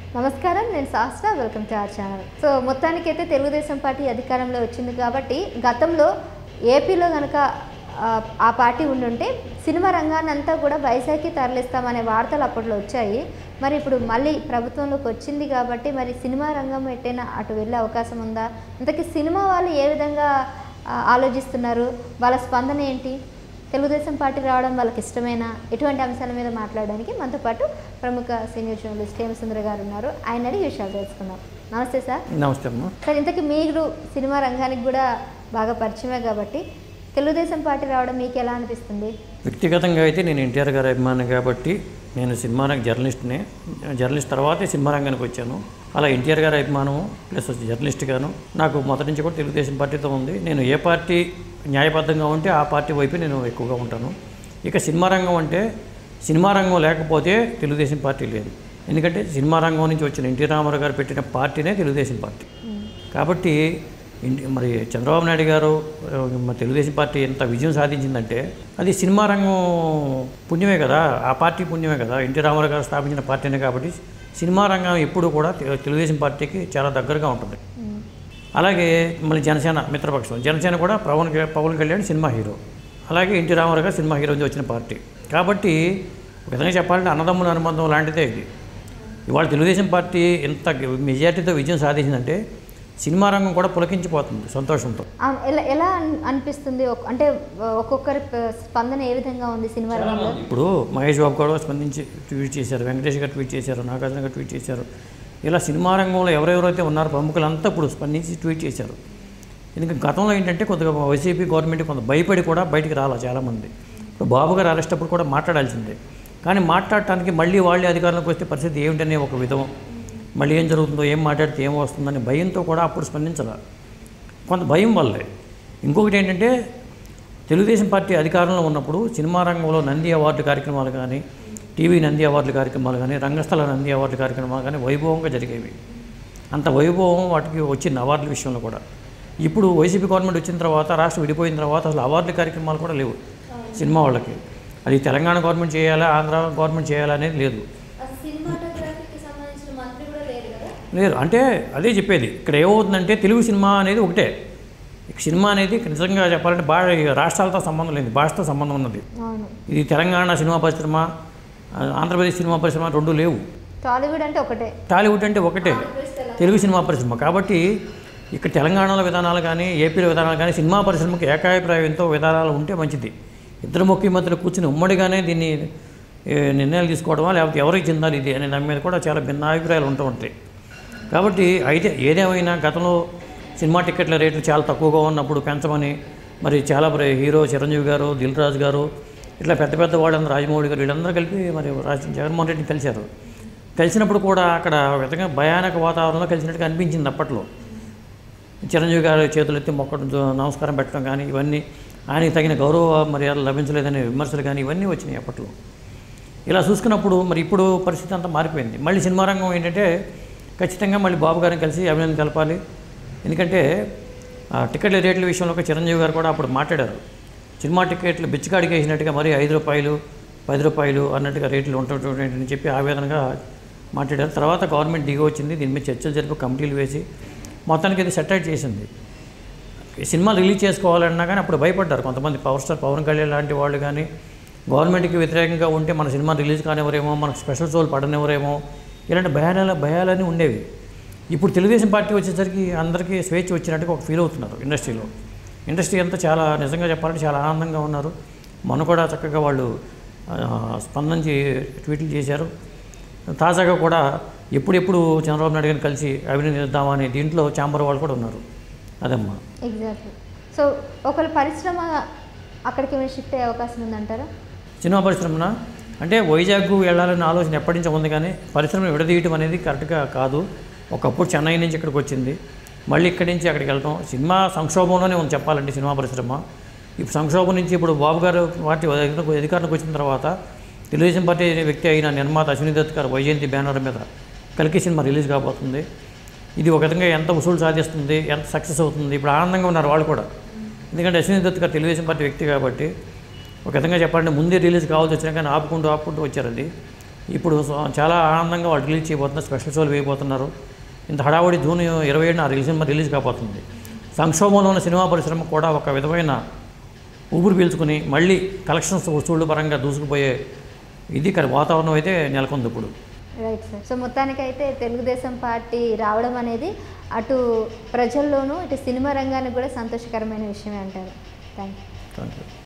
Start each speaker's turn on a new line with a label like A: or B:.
A: నమస్కారం, నేను Shastra. Welcome to our channel. So మొత్తానికైతే తెలుగుదేశం పార్టీ అధికారంలో వచ్చింది కాబట్టి గతంలో ఏపీలో కనుక ఆ పార్టీ ఉండుంటే సినిమా రంగాన్ని అంతా కూడా వైజాగ్కి తరలిస్తామనే వార్తలు అప్పట్లో వచ్చాయి. మరి ఇప్పుడు మళ్ళీ ప్రభుత్వంలోకి వచ్చింది కాబట్టి మరి సినిమా రంగం ఎట్టైనా అటు వెళ్ళే అవకాశం ఉందా? ఇంతకీ సినిమా వాళ్ళు ఏ విధంగా ఆలోచిస్తున్నారు? వాళ్ళ స్పందన ఏంటి? తెలుగుదేశం పార్టీ రావడం వాళ్ళకి ఇష్టమేనా? ఇటువంటి అంశాల మీద మాట్లాడడానికి మనతో పాటు ప్రముఖ సీనియర్ జర్నలిస్ట్ హేమసుందర గారు ఉన్నారు. ఆయన అడిగి విషయాలు తెలుసుకుందాం. నమస్తే సార్.
B: నమస్తే అమ్మా.
A: సార్, ఇంతకీ మీరు సినిమా రంగానికి కూడా బాగా పరిచయమే కాబట్టి తెలుగుదేశం పార్టీ రావడం మీకు ఎలా అనిపిస్తుంది?
B: వ్యక్తిగతంగా అయితే నేను ఎన్టీఆర్ గారి అభిమాని కాబట్టి నేను సినిమా రంగ జర్నలిస్ట్ తర్వాతే సినిమా రంగానికి వచ్చాను. అలా ఎన్టీఆర్ గారి అభిమానం ప్లస్ జర్నలిస్ట్గాను నాకు మొదటి నుంచి కూడా తెలుగుదేశం పార్టీతో ఉంది. నేను ఏ పార్టీ న్యాయబద్ధంగా ఉంటే ఆ పార్టీ వైపు నేను ఎక్కువగా ఉంటాను. ఇక సినిమా రంగం అంటే సినిమా రంగం లేకపోతే తెలుగుదేశం పార్టీ లేదు. ఎందుకంటే సినిమా రంగం నుంచి వచ్చిన ఎన్టీ రామారావు గారు పెట్టిన పార్టీనే తెలుగుదేశం పార్టీ. కాబట్టి మరి చంద్రబాబు నాయుడు గారు తెలుగుదేశం పార్టీ ఎంత విజయం సాధించిందంటే అది సినిమా రంగం పుణ్యమే కదా, ఆ పార్టీ పుణ్యమే కదా. ఎన్టీ రామారావు గారు స్థాపించిన పార్టీనే కాబట్టి సినిమా రంగం ఎప్పుడు కూడా తెలుగుదేశం పార్టీకి చాలా దగ్గరగా ఉంటుంది. అలాగే మళ్ళీ జనసేన మిత్రపక్షం, జనసేన కూడా పవన్ కళ్యాణ్ సినిమా హీరో, అలాగే ఎన్టీ రామారావు గారు సినిమా హీరో నుంచి వచ్చిన పార్టీ. కాబట్టి ఒక విధంగా చెప్పాలంటే అన్నదమ్ముల అనుబంధం లాంటిదే ఇది. ఇవాళ తెలుగుదేశం పార్టీ ఎంత మెజార్టీతో విజయం సాధించిందంటే సినిమా రంగం కూడా పులకించిపోతుంది సంతోషంతో.
A: ఎలా అనిపిస్తుంది? అంటే ఒక్కొక్కరి స్పందన ఏ విధంగా ఉంది సినిమా రంగంలో?
B: ఇప్పుడు మహేష్ బాబు కూడా స్పందించి ట్వీట్ చేశారు, వెంకటేష్ గారు ట్వీట్ చేశారు, నాగార్జున గారు ట్వీట్ చేశారు. ఇలా సినిమా రంగంలో ఎవరెవరైతే ఉన్నారో ప్రముఖులంతా ఇప్పుడు స్పందించి ట్వీట్ చేశారు. ఎందుకంటే గతంలో ఏంటంటే కొద్దిగా వైసీపీ గవర్నమెంట్ కొంత భయపడి కూడా బయటికి రాలా చాలామంది. ఇప్పుడు బాబు గారు అరెస్ట్ అప్పుడు కూడా మాట్లాడాల్సిందే, కానీ మాట్లాడటానికి మళ్ళీ వాళ్ళే అధికారంలోకి వస్తే పరిస్థితి ఏమిటనే ఒక విధం, మళ్ళీ ఏం జరుగుతుందో, ఏం మాట్లాడితే ఏం వస్తుందని భయంతో కూడా అప్పుడు స్పందించాల, కొంత భయం వల్లే. ఇంకొకటి ఏంటంటే తెలుగుదేశం పార్టీ అధికారంలో ఉన్నప్పుడు సినిమా రంగంలో నంది అవార్డు కార్యక్రమాలు కానీ, టీవీ నంది అవార్డుల కార్యక్రమాలు కానీ, రంగస్థల నంది అవార్డు కార్యక్రమాలు కానీ వైభవంగా జరిగేవి. అంత వైభవం వాటికి వచ్చింది అవార్డుల విషయంలో కూడా. ఇప్పుడు వైసీపీ గవర్నమెంట్ వచ్చిన తర్వాత, రాష్ట్రం విడిపోయిన తర్వాత అసలు అవార్డుల కార్యక్రమాలు కూడా లేవు సినిమా వాళ్ళకి. అది తెలంగాణ గవర్నమెంట్ చేయాలా, ఆంధ్ర గవర్నమెంట్ చేయాలా అనేది లేదు. లేదు అంటే అదే చెప్పేది. ఇక్కడ ఏమవుతుందంటే తెలుగు సినిమా అనేది ఒకటే. సినిమా అనేది నిజంగా చెప్పాలంటే రాష్ట్రాలతో సంబంధం లేదు, భాషతో సంబంధం ఉన్నది. ఇది తెలంగాణ సినిమా పరిశ్రమ, ఆంధ్రప్రదేశ్ సినిమా పరిశ్రమ రెండు లేవు. టాలీవుడ్ అంటే ఒకటే తెలుగు సినిమా పరిశ్రమ. కాబట్టి ఇక్కడ తెలంగాణలో విధానాలు కానీ, ఏపీలో విధానాలు కానీ సినిమా పరిశ్రమకి ఏకాభిప్రాయంతో విధానాలు ఉంటే మంచిది. ఇద్దరు ముఖ్యమంత్రులు కూర్చుని ఉమ్మడిగానే దీన్ని నిర్ణయాలు తీసుకోవడమా, లేకపోతే ఎవరికి చెందాలి ఇది అనే దాని మీద కూడా చాలా భిన్నాభిప్రాయాలు ఉంటూ ఉంటాయి. కాబట్టి అయితే ఏదేమైనా గతంలో సినిమా టికెట్ల రేట్లు చాలా తక్కువగా ఉన్నప్పుడు పెంచమని మరి చాలా హీరో చిరంజీవి గారు, దిల్ రాజు గారు, ఇట్లా పెద్ద పెద్ద వాళ్ళందరూ, రాజమౌళి గారు, వీళ్ళందరూ కలిపి మరి జగన్మోహన్ రెడ్డిని కలిశారు. కలిసినప్పుడు కూడా అక్కడ విధంగా భయానక వాతావరణంలో కలిసినట్టుగా అనిపించింది. అప్పట్లో చిరంజీవి గారు చేతులెత్తి మొక్కడం, నమస్కారం పెట్టడం కానీ, ఇవన్నీ ఆయనకి తగిన గౌరవ మర్యాదలు లభించలేదనే విమర్శలు కానీ ఇవన్నీ వచ్చినాయి అప్పట్లో. ఇలా చూసుకున్నప్పుడు మరి ఇప్పుడు పరిస్థితి అంతా మారిపోయింది. మళ్ళీ సినిమా రంగం ఏంటంటే ఖచ్చితంగా మళ్ళీ బాబు గారిని కలిసి అభినందన తెలపాలి. ఎందుకంటే టికెట్ల రేట్ల విషయంలో ఒక చిరంజీవి గారు కూడా అప్పుడు మాట్లాడారు. సినిమా టికెట్లు బిచ్చగాడికి వేసినట్టుగా మరి 5 రూపాయలు 10 రూపాయలు అన్నట్టుగా రేట్లు ఉంటుంటాయని చెప్పి ఆవేదనగా మాట్లాడారు. తర్వాత గవర్నమెంట్ దిగి వచ్చింది, దీని మీద చర్చలు జరిపి కమిటీలు వేసి మొత్తానికి అది సెటిల్ చేసింది. సినిమాలు రిలీజ్ చేసుకోవాలన్నా కానీ అప్పుడు భయపడ్డారు కొంతమంది. పవర్ స్టార్ పవన్ కళ్యాణ్ లాంటి వాళ్ళు కానీ గవర్నమెంట్కి వ్యతిరేకంగా ఉంటే మన సినిమా రిలీజ్ కానివ్వరేమో, మనకు స్పెషల్ షోలు పడనివ్వరేమో, ఇలాంటి భయాలన్నీ ఉండేవి. ఇప్పుడు తెలుగుదేశం పార్టీ వచ్చేసరికి అందరికీ స్వేచ్ఛ వచ్చినట్టుగా ఒక ఫీల్ అవుతున్నారు ఇండస్ట్రీలో. ఇండస్ట్రీ అంతా చాలా నిజంగా చెప్పాలంటే చాలా ఆనందంగా ఉన్నారు. మొన్న కూడా చక్కగా వాళ్ళు స్పందించి ట్వీట్లు చేశారు. తాజాగా కూడా ఎప్పుడెప్పుడు చంద్రబాబు నాయుడు గారిని కలిసి అభినందిద్దామా అని దీంట్లో ఛాంబర్ వాళ్ళు కూడా ఉన్నారు. అదమ్మా.
A: ఎగ్జాక్ట్లీ. సో ఒకవేళ పరిశ్రమ అక్కడికి ఏమైనా షిఫ్ట్ అయ్యే అవకాశం ఉందంటారా?
B: సినిమా పరిశ్రమన అంటే వైజాగ్ వెళ్ళాలనే ఆలోచన ఎప్పటి నుంచో ఉంది, కానీ పరిశ్రమను విడదీయటం అనేది కరెక్ట్గా కాదు. ఒకప్పుడు చెన్నై నుంచి ఇక్కడికి వచ్చింది, మళ్ళీ ఇక్కడి నుంచి అక్కడికి వెళ్ళటం సినిమా సంక్షోభంలోనే ఉంది చెప్పాలంటే సినిమా పరిశ్రమ. ఇప్పుడు సంక్షోభం నుంచి ఇప్పుడు బాబు గారు పార్టీ అధికారంలోకి వచ్చిన తర్వాత తెలుగుదేశం పార్టీ వ్యక్తి అయిన నిర్మాత అశ్విని దత్ గారు వైజయంతి బ్యానర్ మీద కల్కి సినిమా రిలీజ్ కాబోతుంది. ఇది ఒక విధంగా ఎంత వసూలు సాధిస్తుంది, ఎంత సక్సెస్ అవుతుంది, ఇప్పుడు ఆనందంగా ఉన్నారు వాళ్ళు కూడా. ఎందుకంటే అశ్విని దత్ గారు తెలుగుదేశం పార్టీ వ్యక్తి కాబట్టి ఒక విధంగా చెప్పాలంటే ముందే రిలీజ్ కావాల్సి వచ్చినా కానీ ఆపుకుంటూ వచ్చారు. అది ఇప్పుడు చాలా ఆనందంగా వాళ్ళు రిలీజ్ చేయబోతున్నారు, స్పెషల్ షోలు వేయబోతున్నారు. ఇంత హడావుడి జూన్ 27న సినిమా రిలీజ్ కాబోతుంది. సంక్షోభంలో ఉన్న సినిమా పరిశ్రమ కూడా ఒక విధమైన ఊపిరి పీల్చుకుని మళ్ళీ కలెక్షన్స్ వసూళ్ల పరంగా దూసుకుపోయే ఇది వాతావరణం అయితే నెలకొంది ఇప్పుడు.
A: Right sir. సో మొత్తానికైతే తెలుగుదేశం పార్టీ రావడం అనేది అటు ప్రజల్లోనూ ఇటు సినిమా రంగానికి కూడా సంతోషకరమైన విషయమే అంటారు. Thank you.